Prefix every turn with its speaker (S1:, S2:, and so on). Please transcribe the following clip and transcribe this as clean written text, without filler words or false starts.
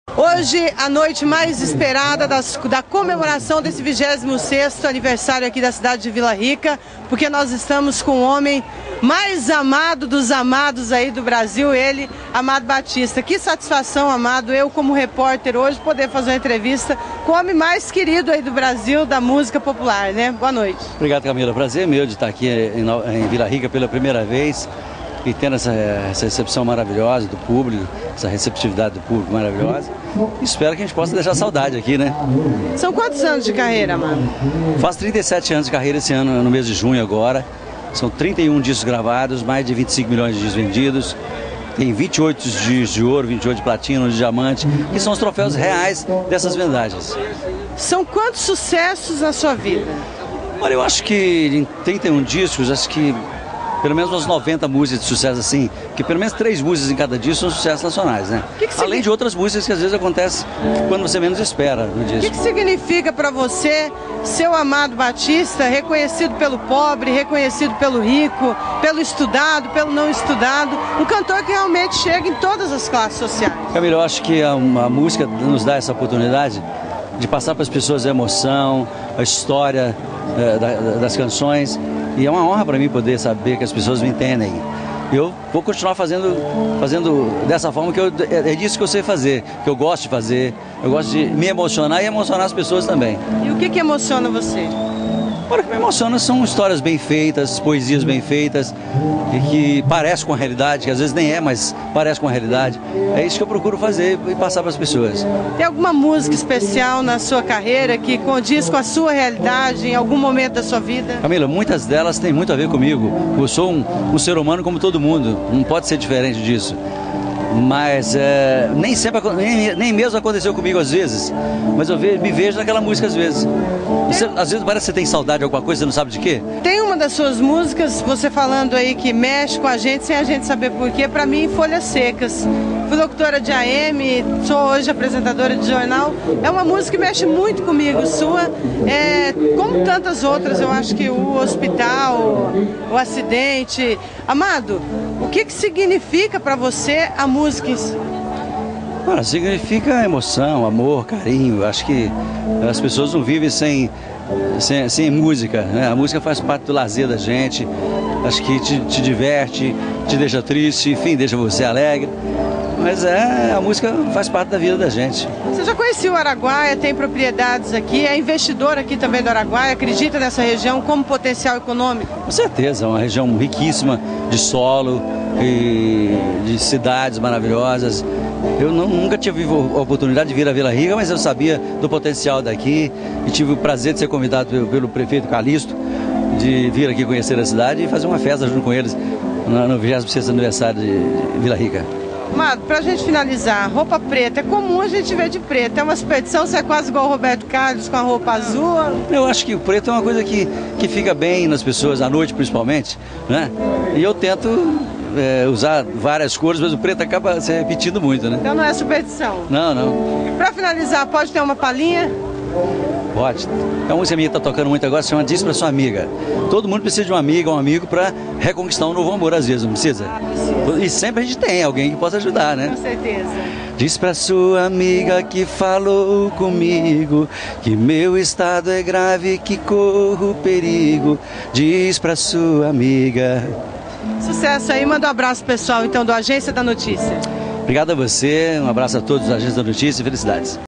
S1: Hoje, a noite mais esperada da comemoração desse 26º aniversário aqui da cidade de Vila Rica, porque nós estamos com o homem mais amado dos amados aí do Brasil, ele, Amado Batista. Que satisfação, Amado, eu como repórter hoje poder fazer uma entrevista com o homem mais querido aí do Brasil, da música popular, né? Boa noite.
S2: Obrigado, Camila. Prazer meu de estar aqui em Vila Rica pela primeira vez e tendo essa recepção maravilhosa do público, essa receptividade do público maravilhosa. Espero que a gente possa deixar saudade aqui, né?
S1: São quantos anos de carreira, Amado?
S2: Faço 37 anos de carreira esse ano, no mês de junho agora. São 31 discos gravados, mais de 25 milhões de discos vendidos. Tem 28 discos de ouro, 28 de platina, de diamante, que são os troféus reais dessas vendagens.
S1: São quantos sucessos na sua vida?
S2: Olha, eu acho que em 31 discos, acho que pelo menos umas 90 músicas de sucesso assim, porque pelo menos 3 músicas em cada disco são sucessos nacionais, né? Além de outras músicas que às vezes acontecem quando você menos espera no disco.
S1: O que significa para você, seu Amado Batista, reconhecido pelo pobre, reconhecido pelo rico, pelo estudado, pelo não estudado, um cantor que realmente chega em todas as classes sociais?
S2: Camila, eu acho que a música nos dá essa oportunidade de passar para as pessoas a emoção, a história das canções. E é uma honra para mim poder saber que as pessoas me entendem. Eu vou continuar fazendo dessa forma que é disso que eu sei fazer, que eu gosto de fazer. Eu gosto de me emocionar e emocionar as pessoas também.
S1: E o que emociona você?
S2: O que me emociona são histórias bem feitas, poesias bem feitas, e que parecem com a realidade, que às vezes nem é, mas parece com a realidade. É isso que eu procuro fazer e passar para as pessoas.
S1: Tem alguma música especial na sua carreira que condiz com a sua realidade em algum momento da sua vida?
S2: Camila, muitas delas têm muito a ver comigo. Eu sou um ser humano como todo mundo, não pode ser diferente disso. Mas nem mesmo aconteceu comigo às vezes, mas eu me vejo naquela música às vezes. Às vezes parece que você tem saudade de alguma coisa, você não sabe de quê.
S1: Tem uma das suas músicas, você falando aí que mexe com a gente sem a gente saber porquê, pra mim, Folhas Secas. Fui locutora de AM, sou hoje apresentadora de jornal. É uma música que mexe muito comigo, sua. Como tantas outras, eu acho que o hospital, o acidente. Amado, o que significa pra você a música em si?
S2: Olha, significa emoção, amor, carinho. Acho que as pessoas não vivem sem música, né? A música faz parte do lazer da gente. Acho que te diverte, te deixa triste, enfim, deixa você alegre. Mas a música faz parte da vida da gente.
S1: Você já conhecia o Araguaia, tem propriedades aqui, é investidor aqui também do Araguaia, acredita nessa região como potencial econômico?
S2: Com certeza, é uma região riquíssima de solo e de cidades maravilhosas. Eu nunca tive a oportunidade de vir a Vila Rica, mas eu sabia do potencial daqui e tive o prazer de ser convidado pelo prefeito Calixto de vir aqui conhecer a cidade e fazer uma festa junto com eles no 26º aniversário de Vila Rica.
S1: Amado, pra gente finalizar, roupa preta, é comum a gente ver de preto, é uma expedição, você é quase igual o Roberto Carlos com a roupa azul.
S2: Eu acho que o preto é uma coisa que fica bem nas pessoas, à noite principalmente, né? E eu tento usar várias cores, mas o preto acaba se repetindo muito, né?
S1: Então não é superstição?
S2: Não, não.
S1: E pra finalizar, pode ter uma palhinha?
S2: Pode. É uma música minha que está tocando muito agora, se chama Diz Pra Sua Amiga. Todo mundo precisa de uma amiga, um amigo para reconquistar um novo amor, às vezes, não precisa?
S1: Precisa.
S2: E sempre a gente tem alguém que possa ajudar, né?
S1: Com certeza.
S2: Diz pra sua amiga que falou comigo que meu estado é grave, que corro perigo. Diz pra sua amiga.
S1: Sucesso aí, manda um abraço pessoal então do Agência da Notícia.
S2: Obrigado a você, um abraço a todos da Agência da Notícia e felicidades.